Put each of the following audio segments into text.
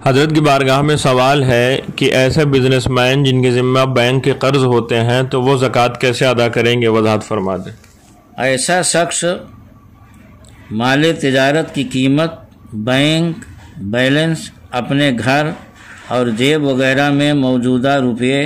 حضرت کی بارگاہ میں سوال ہے کہ ایسے بزنس مین جن کے ذمہ بینک کے قرض ہوتے ہیں تو وہ زکوٰۃ کیسے ادا کریں گے؟ وضاحت فرما دیں۔ ایسا شخص مال تجارت کی قیمت، بینک بیلنس، اپنے گھر اور جیب وغیرہ میں موجودہ روپے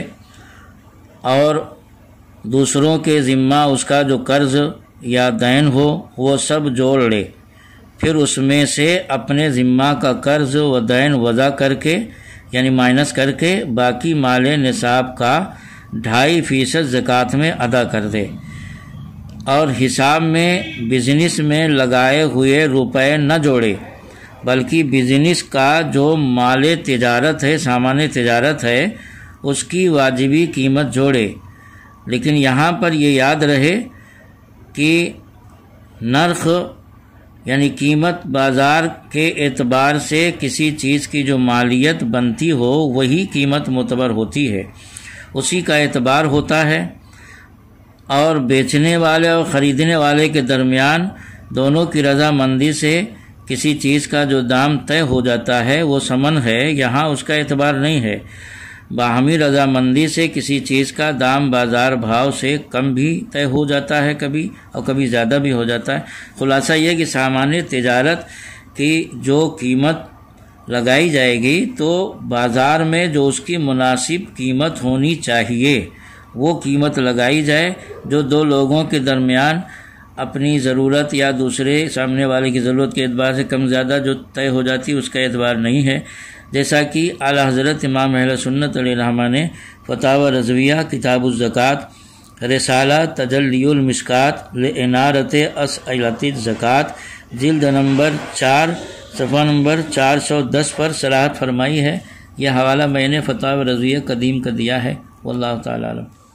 اور دوسروں کے ذمہ اس کا جو قرض یا دین ہو وہ سب جوڑ لے، پھر اس میں سے اپنے ذمہ کا قرض و دین وضع کر کے یعنی مائنس کر کے باقی مال نصاب کا 2.5% زکوٰۃ میں ادا کر دے، اور حساب میں بزنس میں لگائے ہوئے روپے نہ جوڑے بلکہ بزنس کا جو مال تجارت ہے، سامان تجارت ہے، اس کی واجبی قیمت جوڑے۔ لیکن یہاں پر یہ یاد رہے کہ نرخ یعنی قیمت بازار کے اعتبار سے کسی چیز کی جو مالیت بنتی ہو وہی قیمت معتبر ہوتی ہے، اسی کا اعتبار ہوتا ہے، اور بیچنے والے اور خریدنے والے کے درمیان دونوں کی رضامندی سے کسی چیز کا جو دام طے ہو جاتا ہے وہ ثمن ہے، یہاں اس کا اعتبار نہیں ہے۔ باہمی رضامندی سے کسی چیز کا دام بازار بھاؤ سے کم بھی طے ہو جاتا ہے کبھی، اور کبھی زیادہ بھی ہو جاتا ہے۔ خلاصہ یہ کہ سامان تجارت کی جو قیمت لگائی جائے گی تو بازار میں جو اس کی مناسب قیمت ہونی چاہیے وہ قیمت لگائی جائے، جو دو لوگوں کے درمیان اپنی ضرورت یا دوسرے سامنے والے کی ضرورت کے اعتبار سے کم زیادہ جو طے ہو جاتی ہے اس کا اعتبار نہیں ہے، جیسا کہ اعلیٰ حضرت امام اہل سنت علیہ الرحمہ نے فتاوی رضویہ کتاب الزکوٰۃ رسالہ تجلی المشکات لانارۃ اسئلۃ الزکوٰۃ جلد نمبر 4 صفحہ نمبر 410 پر صراحت فرمائی ہے۔ یہ حوالہ میں نے فتاوی رضویہ قدیم کا دیا ہے، واللہ تعالی اعلم۔